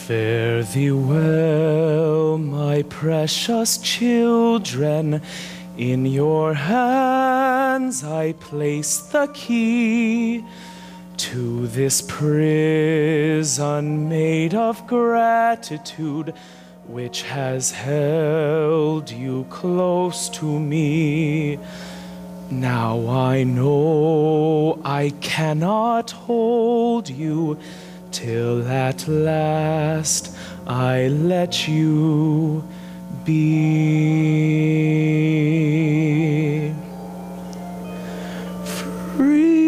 Fare thee well, my precious children. In your hands I place the key to this prison made of gratitude, which has held you close to me. Now I know I cannot hold you till at last I let you be free.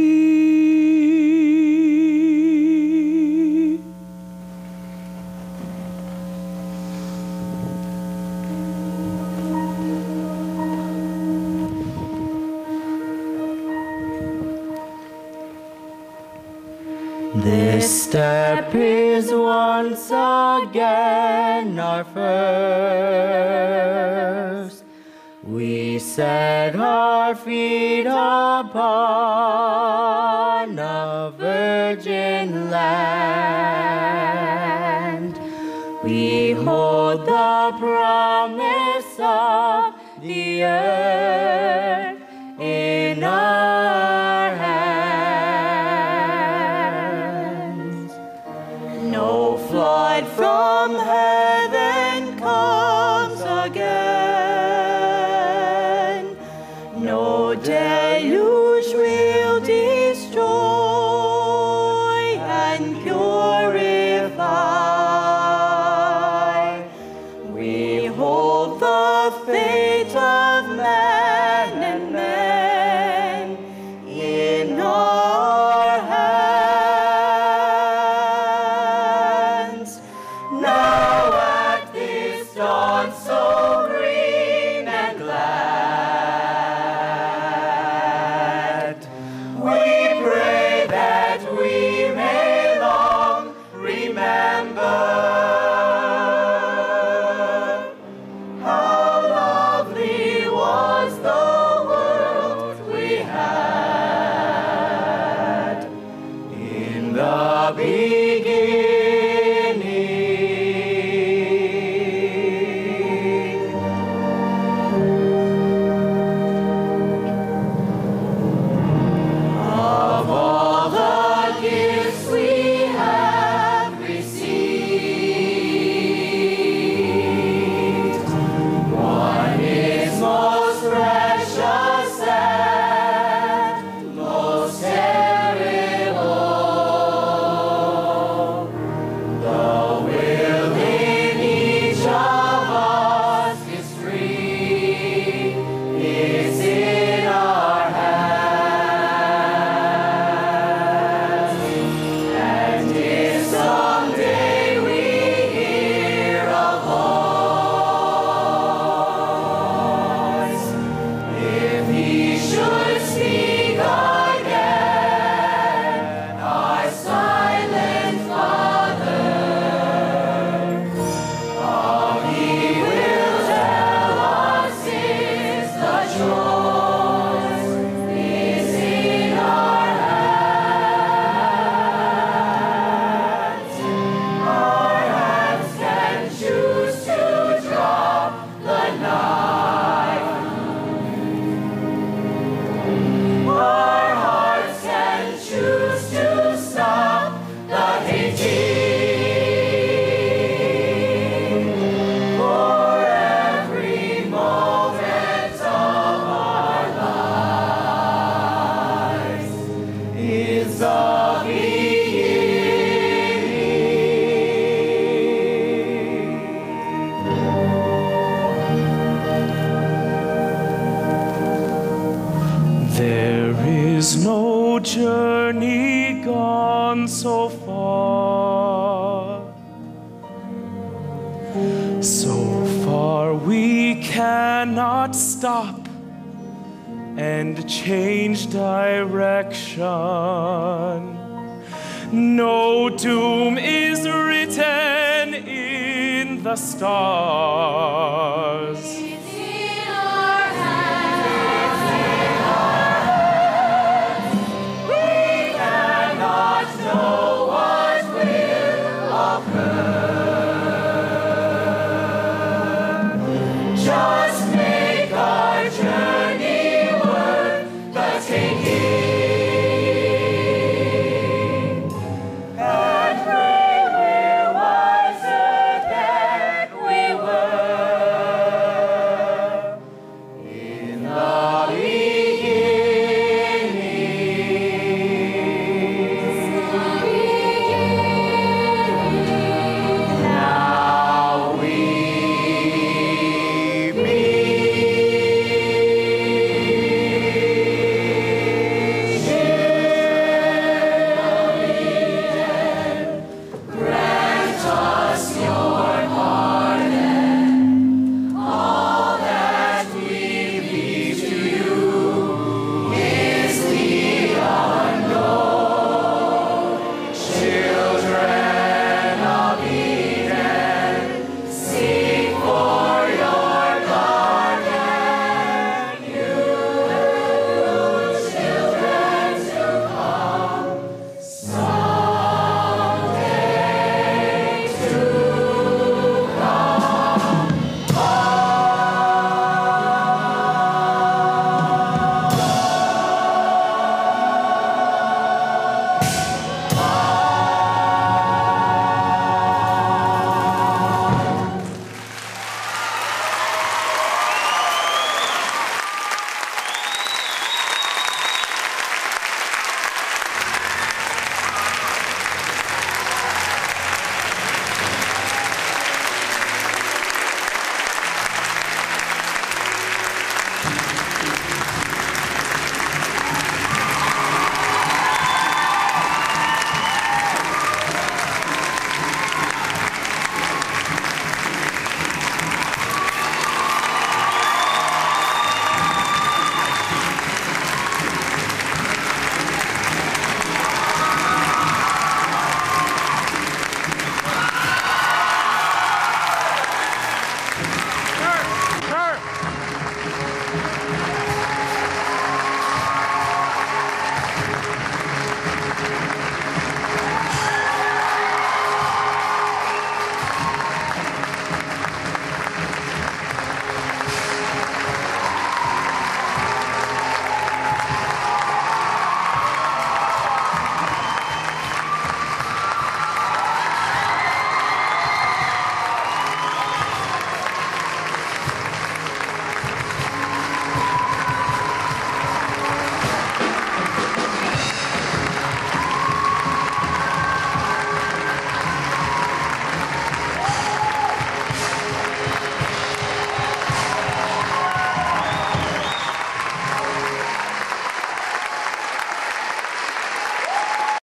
This step is once again our first. We set our feet upon a virgin land. We hold the promise of the earth in our hands. No flood from heaven comes again. No deluge will destroy and purify. We hold the fate of man and man in our hands. Now at this dawn so green and glad, we pray that we may long remember how lovely was the world we had in the beginning. Of all the gifts we have received, one is most precious and most terrible. The will in each of us is free, is in our hands. And if someday we hear a voice, if he should speak again, our silent Father, all he will tell us is the choice is in our hands. Our hands can choose to drop the knife. Our hearts can choose to stop the hating. For every moment of our lives is the beginning. There is no journey gone so far we cannot stop and change direction. No doom is written in the stars.